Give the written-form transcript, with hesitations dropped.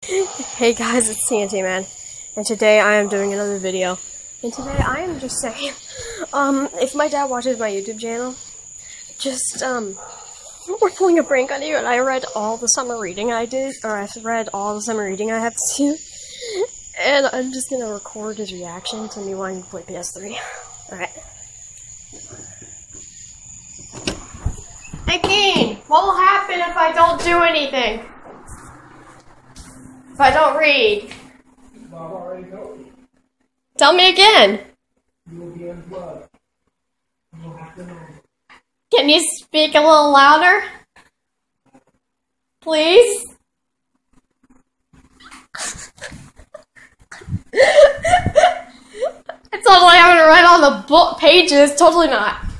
Hey guys, it's TNT Man, and today I am doing another video. And today I am just saying, if my dad watches my YouTube channel, we're pulling a prank on you, and I read all the summer reading I did, or I read all the summer reading I have to do, and I'm just gonna record his reaction to me wanting to play PS3. Alright. Hey Keen, what will happen if I don't do anything? If I don't read? Bob already told you. Tell me again. You will be unplugged. You'll have to know. Can you speak a little louder? Please? It's totally having to write on the book pages. Totally not.